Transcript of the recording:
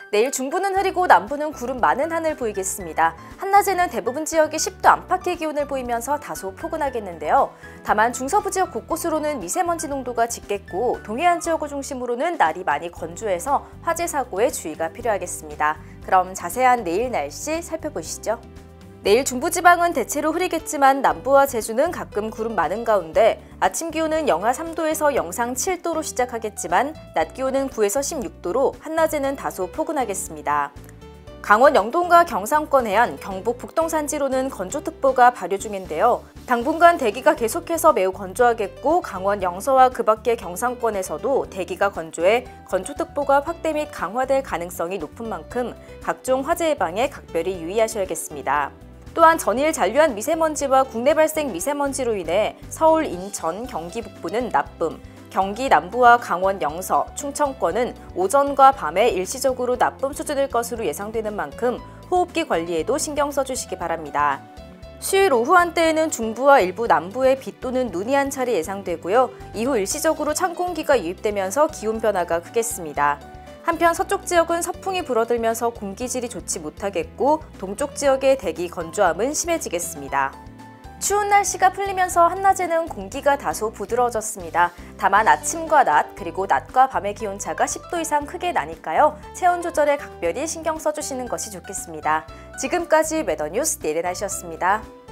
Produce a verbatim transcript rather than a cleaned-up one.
내일 중부는 흐리고 남부는 구름 많은 하늘 보이겠습니다. 한낮에는 대부분 지역이 십 도 안팎의 기온을 보이면서 다소 포근하겠는데요. 다만 중서부 지역 곳곳으로는 미세먼지 농도가 짙겠고 동해안 지역을 중심으로는 날이 많이 건조해서 화재 사고에 주의가 필요하겠습니다. 그럼 자세한 내일 날씨 살펴보시죠. 내일 중부지방은 대체로 흐리겠지만 남부와 제주는 가끔 구름 많은 가운데 아침 기온은 영하 삼 도에서 영상 칠 도로 시작하겠지만 낮 기온은 구에서 십육 도로 한낮에는 다소 포근하겠습니다. 강원 영동과 경상권 해안, 경북 북동 산지로는 건조특보가 발효 중인데요. 당분간 대기가 계속해서 매우 건조하겠고 강원 영서와 그 밖의 경상권에서도 대기가 건조해 건조특보가 확대 및 강화될 가능성이 높은 만큼 각종 화재 예방에 각별히 유의하셔야겠습니다. 또한 전일 잔류한 미세먼지와 국내 발생 미세먼지로 인해 서울, 인천, 경기 북부는 나쁨, 경기 남부와 강원 영서, 충청권은 오전과 밤에 일시적으로 나쁨 수준일 것으로 예상되는 만큼 호흡기 관리에도 신경 써주시기 바랍니다. 수요일 오후 한때에는 중부와 일부 남부에 비 또는 눈이 한 차례 예상되고요. 이후 일시적으로 찬 공기가 유입되면서 기온 변화가 크겠습니다. 한편 서쪽 지역은 서풍이 불어들면서 공기질이 좋지 못하겠고 동쪽 지역의 대기 건조함은 심해지겠습니다. 추운 날씨가 풀리면서 한낮에는 공기가 다소 부드러워졌습니다. 다만 아침과 낮 그리고 낮과 밤의 기온차가 십 도 이상 크게 나니까요. 체온 조절에 각별히 신경 써주시는 것이 좋겠습니다. 지금까지 웨더뉴스 내일의 날씨였습니다.